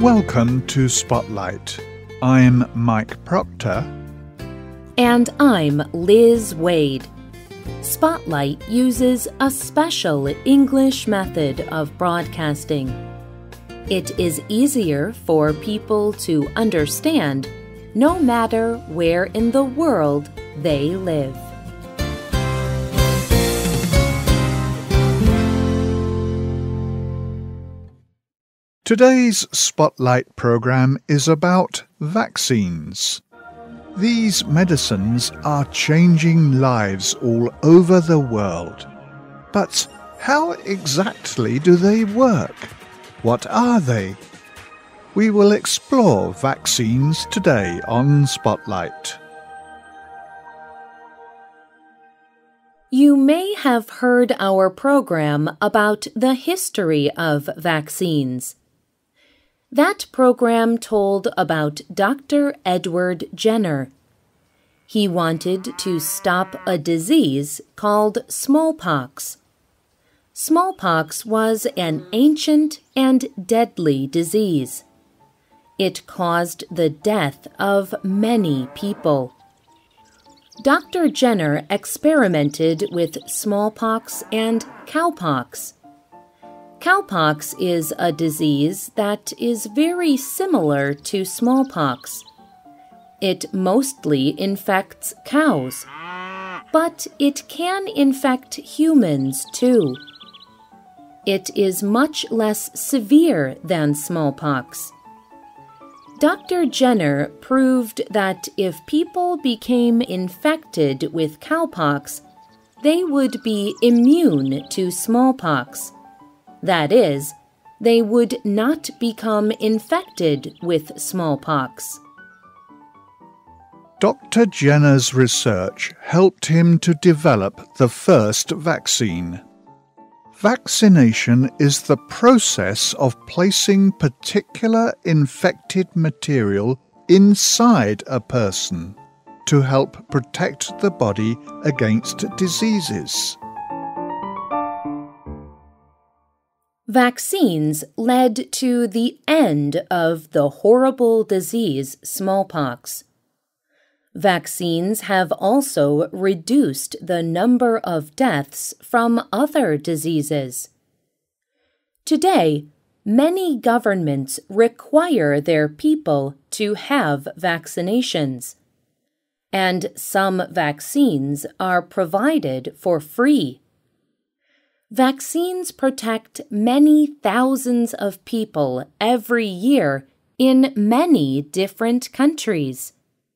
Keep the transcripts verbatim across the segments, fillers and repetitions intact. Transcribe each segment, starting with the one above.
Welcome to Spotlight. I'm Mike Procter. And I'm Liz Waid. Spotlight uses a special English method of broadcasting. It is easier for people to understand no matter where in the world they live. Today's Spotlight program is about vaccines. These medicines are changing lives all over the world. But how exactly do they work? What are they? We will explore vaccines today on Spotlight. You may have heard our program about the history of vaccines. That program told about Doctor Edward Jenner. He wanted to stop a disease called smallpox. Smallpox was an ancient and deadly disease. It caused the death of many people. Doctor Jenner experimented with smallpox and cowpox. Cowpox is a disease that is very similar to smallpox. It mostly infects cows, but it can infect humans too. It is much less severe than smallpox. Doctor Jenner proved that if people became infected with cowpox, they would be immune to smallpox. That is, they would not become infected with smallpox. Doctor Jenner's research helped him to develop the first vaccine. Vaccination is the process of placing particular infected material inside a person to help protect the body against diseases. Vaccines led to the end of the horrible disease smallpox. Vaccines have also reduced the number of deaths from other diseases. Today, many governments require their people to have vaccinations, and some vaccines are provided for free. Vaccines protect many thousands of people every year in many different countries.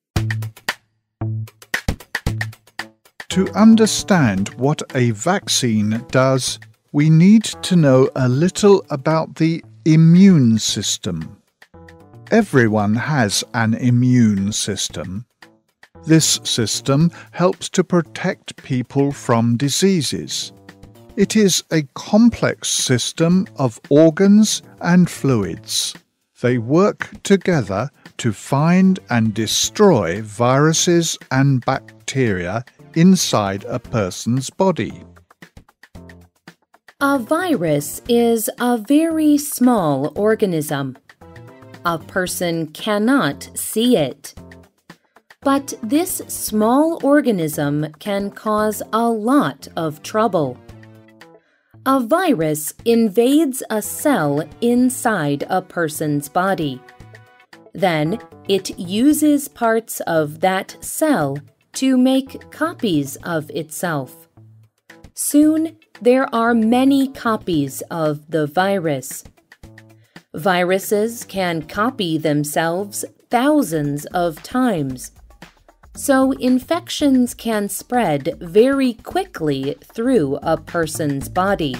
To understand what a vaccine does, we need to know a little about the immune system. Everyone has an immune system. This system helps to protect people from diseases. It is a complex system of organs and fluids. They work together to find and destroy viruses and bacteria inside a person's body. A virus is a very small organism. A person cannot see it. But this small organism can cause a lot of trouble. A virus invades a cell inside a person's body. Then it uses parts of that cell to make copies of itself. Soon, there are many copies of the virus. Viruses can copy themselves thousands of times. So infections can spread very quickly through a person's body.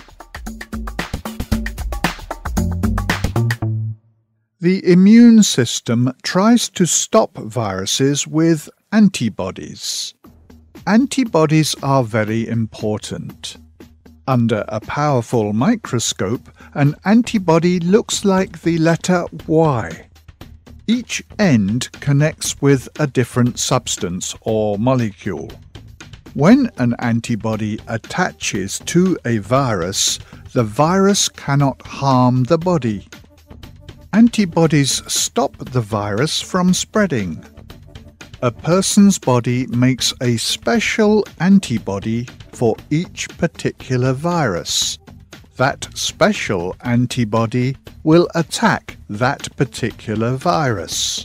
The immune system tries to stop viruses with antibodies. Antibodies are very important. Under a powerful microscope, an antibody looks like the letter Y. Each end connects with a different substance or molecule. When an antibody attaches to a virus, the virus cannot harm the body. Antibodies stop the virus from spreading. A person's body makes a special antibody for each particular virus. That special antibody will attack that particular virus.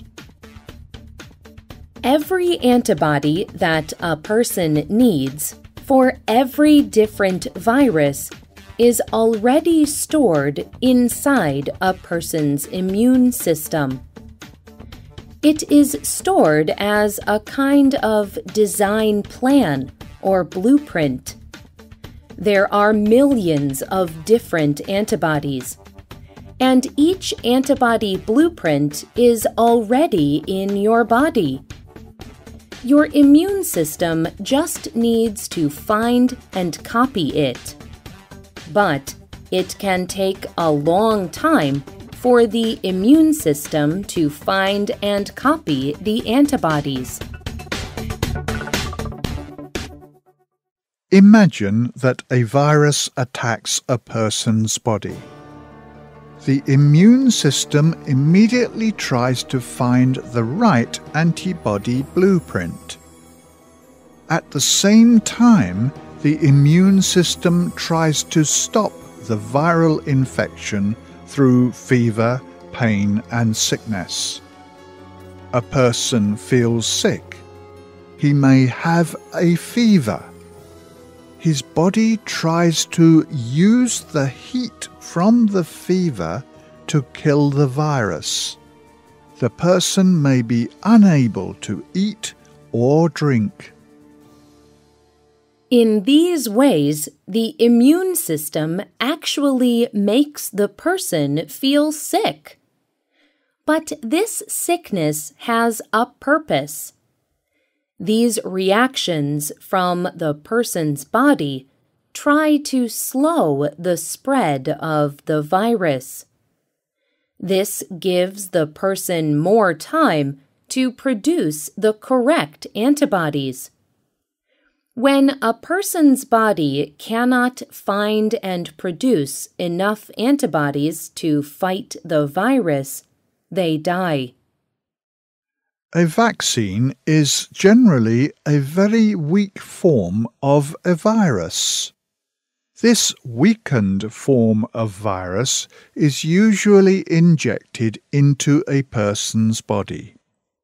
Every antibody that a person needs for every different virus is already stored inside a person's immune system. It is stored as a kind of design plan or blueprint. There are millions of different antibodies, and each antibody blueprint is already in your body. Your immune system just needs to find and copy it. But it can take a long time for the immune system to find and copy the antibodies. Imagine that a virus attacks a person's body. The immune system immediately tries to find the right antibody blueprint. At the same time, the immune system tries to stop the viral infection through fever, pain, and sickness. A person feels sick. He may have a fever. His body tries to use the heat from the fever to kill the virus. The person may be unable to eat or drink. In these ways, the immune system actually makes the person feel sick. But this sickness has a purpose. These reactions from the person's body try to slow the spread of the virus. This gives the person more time to produce the correct antibodies. When a person's body cannot find and produce enough antibodies to fight the virus, they die. A vaccine is generally a very weak form of a virus. This weakened form of virus is usually injected into a person's body.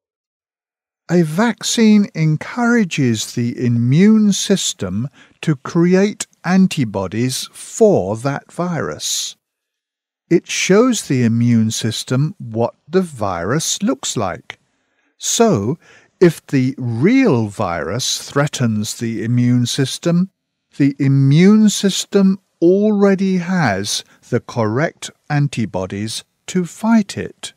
A vaccine encourages the immune system to create antibodies for that virus. It shows the immune system what the virus looks like. So, if the real virus threatens the immune system, the immune system already has the correct antibodies to fight it.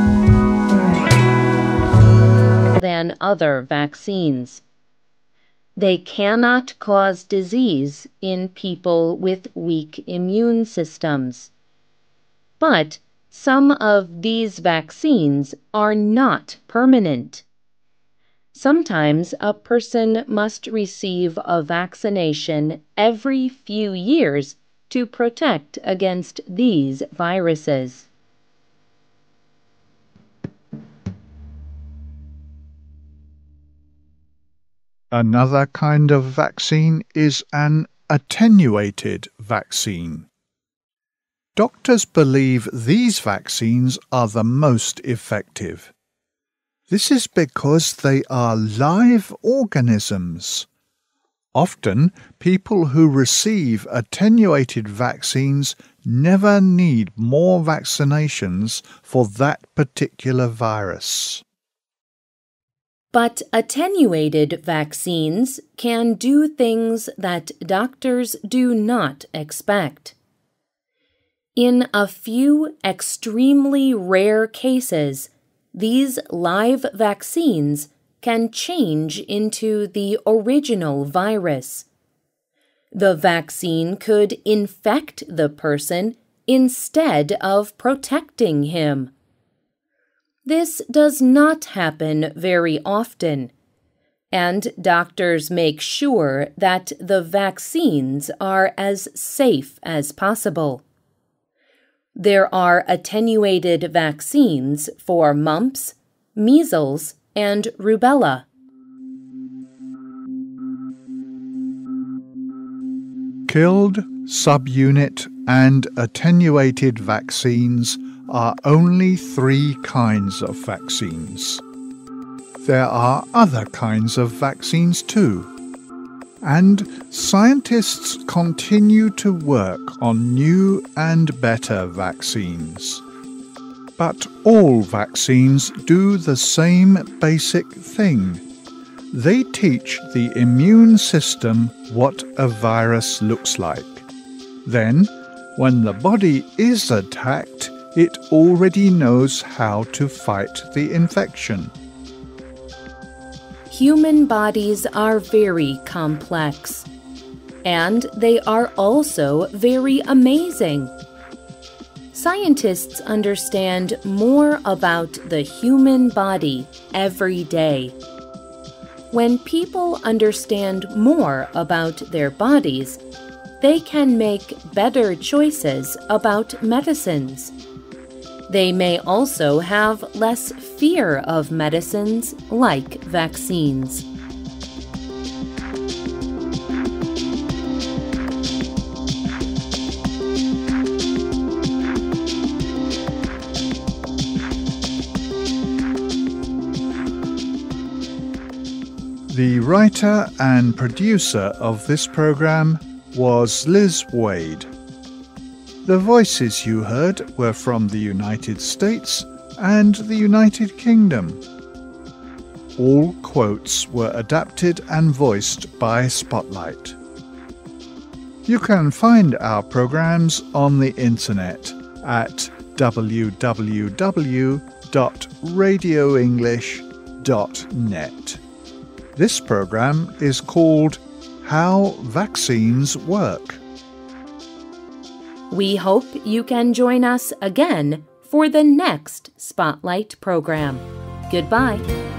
Other vaccines. They cannot cause disease in people with weak immune systems. But some of these vaccines are not permanent. Sometimes a person must receive a vaccination every few years to protect against these viruses. Another kind of vaccine is an attenuated vaccine. Doctors believe these vaccines are the most effective. This is because they are live organisms. Often, people who receive attenuated vaccines never need more vaccinations for that particular virus. But attenuated vaccines can do things that doctors do not expect. In a few extremely rare cases, these live vaccines can change into the original virus. The vaccine could infect the person instead of protecting him. This does not happen very often, and doctors make sure that the vaccines are as safe as possible. There are attenuated vaccines for mumps, measles, and rubella. Killed, subunit, and attenuated vaccines are only three kinds of vaccines. There are other kinds of vaccines too, and scientists continue to work on new and better vaccines. But all vaccines do the same basic thing. They teach the immune system what a virus looks like. Then, when the body is attacked, it already knows how to fight the infection. Human bodies are very complex, and they are also very amazing. Scientists understand more about the human body every day. When people understand more about their bodies, they can make better choices about medicines. They may also have less fear of medicines like vaccines. The writer and producer of this program was Liz Waid. The voices you heard were from the United States and the United Kingdom. All quotes were adapted and voiced by Spotlight. You can find our programs on the internet at w w w dot radio english dot net. This program is called How Vaccines Work. We hope you can join us again for the next Spotlight program. Goodbye.